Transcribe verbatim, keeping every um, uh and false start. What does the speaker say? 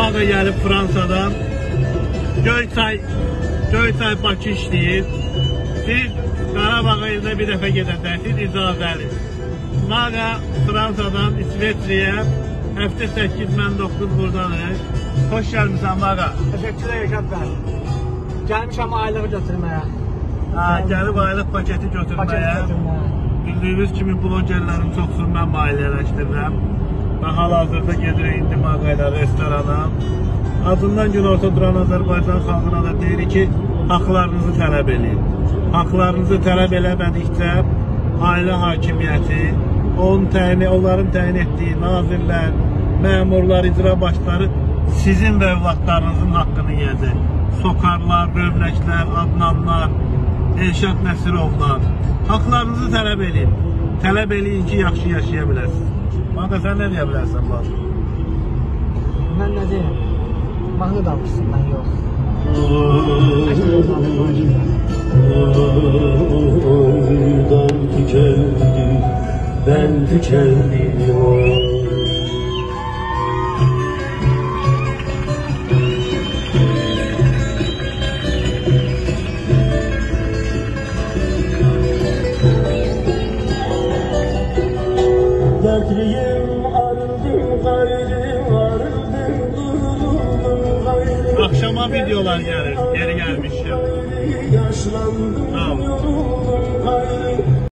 Maqa gəlib Fransadan. Göyçay, Göyçay Bakı işləyir. Siz Qarabağa ildə bir dəfə gedəcəksiniz, icazəli. Maqa Fransadan İsveçriyə həftə səkkiz mən doqquz buradadır. Xoş gəlmişsən Maqa. Təşəkkürlər Yaşad bəy. Gəlmişəm aylığı götürməyə. Ha, gəlib aylıq paketi götürməyə. Bildiyiniz kimi blogerlərin çoxsunu mən maliyyələşdirirəm. Və hal-hazırda gedirik indi Maqa ilə restorana. Adından günorta duran Azərbaycan xalqına da deyir ki, haqlarınızı tələb edin. Haqlarınızı tələb eləmədikcə ailə hakimiyyəti, onun təyin, onların təyin etdiyi nazirlər, məmurlar, icra başları sizin və övladlarınızın haqqını yiyəcək. Sokarlar, Rövnəklər, Adnanlar, Elşad Nəsirovlar. Haqlarınızı tələb edin. Tələb eləyin ki, yaxşı yaşaya biləsiniz. Maqa, sən nə deyə bilərsən bu? Mən nə deyəm? Mahnı danmışsın, mən yox. Oydan tükendi, ben tükendim. Dertliyim, arıldım, gayrım, arıldım, durdum, gayrım. Akşama videolar gelir, geri gelmiş ya. Yaşlandım, yoruldum, gayrım.